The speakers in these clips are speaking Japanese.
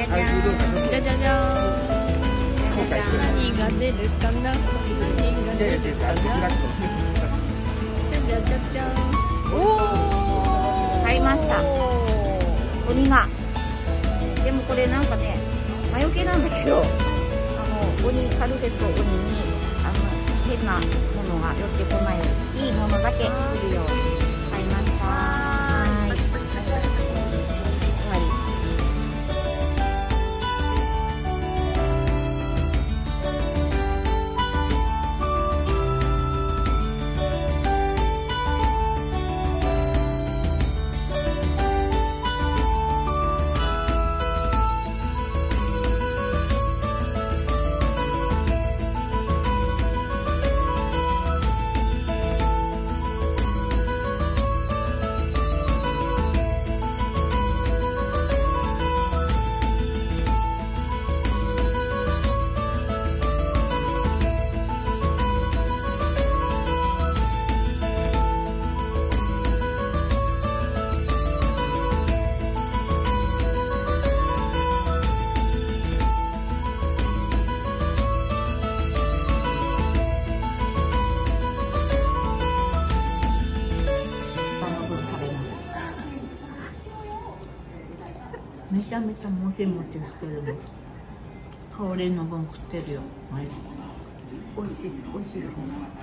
じゃじゃじゃじゃーん。何が出るかな。何が出るかな。じゃじゃじゃじゃーん。おー。 買いました。鬼が。でもこれなんかね、魔除けなんだけど、鬼、カルフェット鬼に、変なものが寄ってこないように、いいものだけ来るように買いました。はい。終わり。めちゃめちゃもちもちしてるの。香りの分食ってるよ。はい。美味しい、美味しいですね。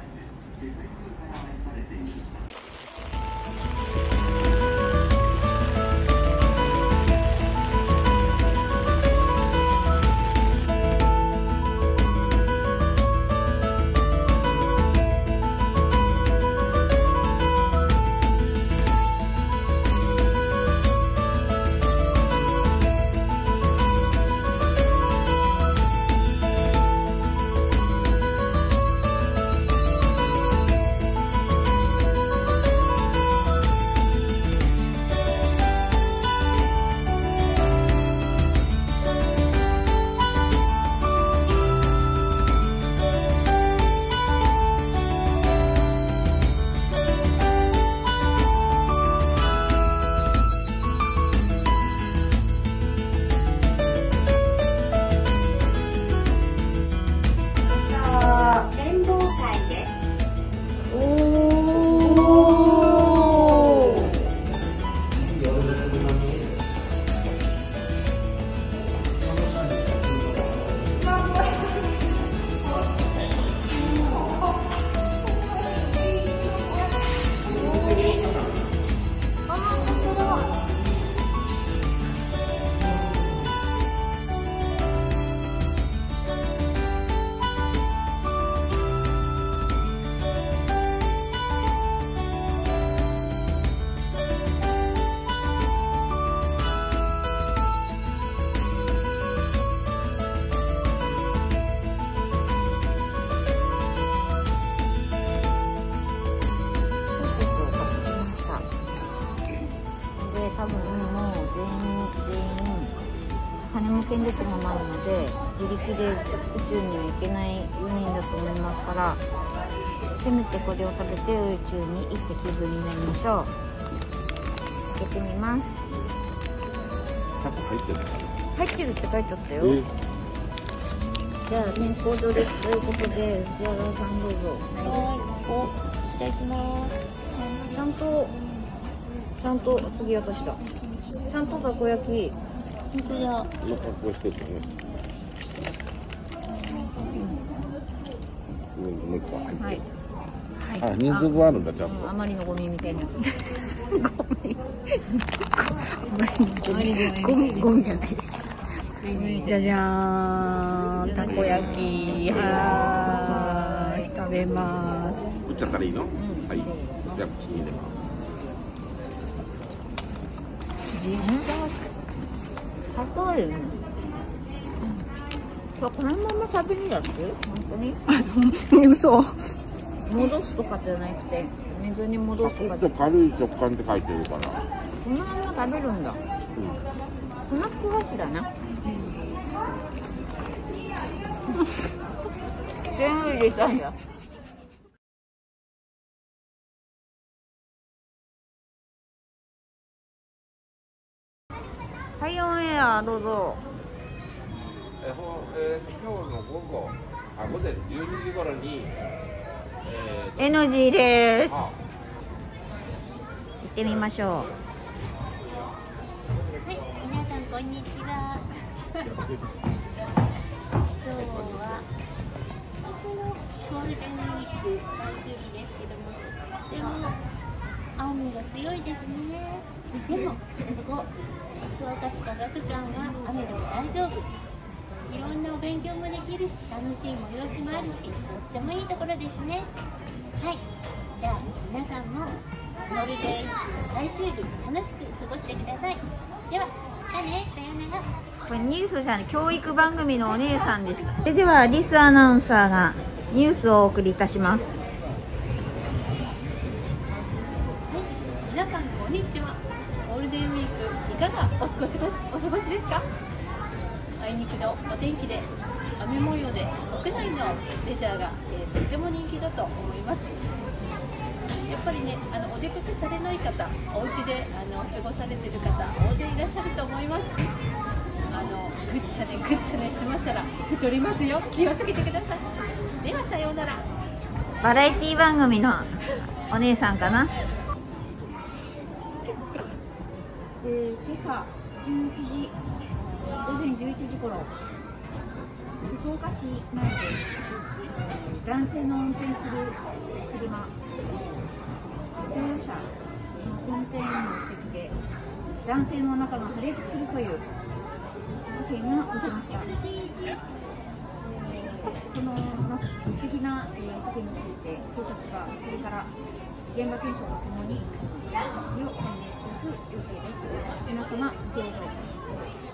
多分もう全員羽も権力もないので自力で宇宙には行けない4人だと思いますから、せめてこれを食べて宇宙に行った気分になりましょう。開けてみます。入ってるって書いてあったよ。じゃあ年功序列ということで藤原さんどうぞ。いただきます。ちゃんと次私だ。ちゃんとたこ焼き。本当だ。この格好してるね。もう一個入って。はい。あ、人数分あるんだちゃんと。あまりのゴミみたいなやつ。ゴミじゃないです。じゃじゃーん、たこ焼き。はーい、食べます。打っちゃったらいいの？はい。じゃあ口に入れます。高いよね。このまま食べるやつ？本当に？嘘。戻すとかじゃなくて、水に戻すとか。ちょっと軽い食感って書いてるから。このまま食べるんだ。スナック菓子だな。全部入れたんや。はい、オンエアどうぞ。 今日の午前12時頃に、 NG です。行ってみましょう。 はい、皆さんこんにちは。今日はゴールデンウィーク最終日ですけども、とても雨が強いですね。でもここ福岡市科学館は雨でも大丈夫。いろんなお勉強もできるし、楽しい催しもあるし、とってもいいところですね。はい、じゃあ皆さんもゴールデンウィーク最終日楽しく過ごしてください。では、じゃあね、さようなら。 これニュースじゃない、教育番組のお姉さんでした。それではリスアナウンサーがニュースをお送りいたします。 はい、皆さんこんにちは。ゴールデンウィークいかがお過ごしですか？あいにくのお天気で雨模様で屋内のレジャーが、とても人気だと思います。やっぱりね、お出かけされない方、お家で過ごされてる方大勢いらっしゃると思います。ぐっちゃねしてましたら太りますよ。気をつけてください。ではさようなら。 バラエティ番組のお姉さんかな。 今朝11時、午前11時頃、福岡市内で男性の運転する車、乗用車の運転席で男性の中が破裂するという事件が起きました。この不思議な事件について警察がこれから現場検証とともに意識を解明していく予定です。皆様どうぞ。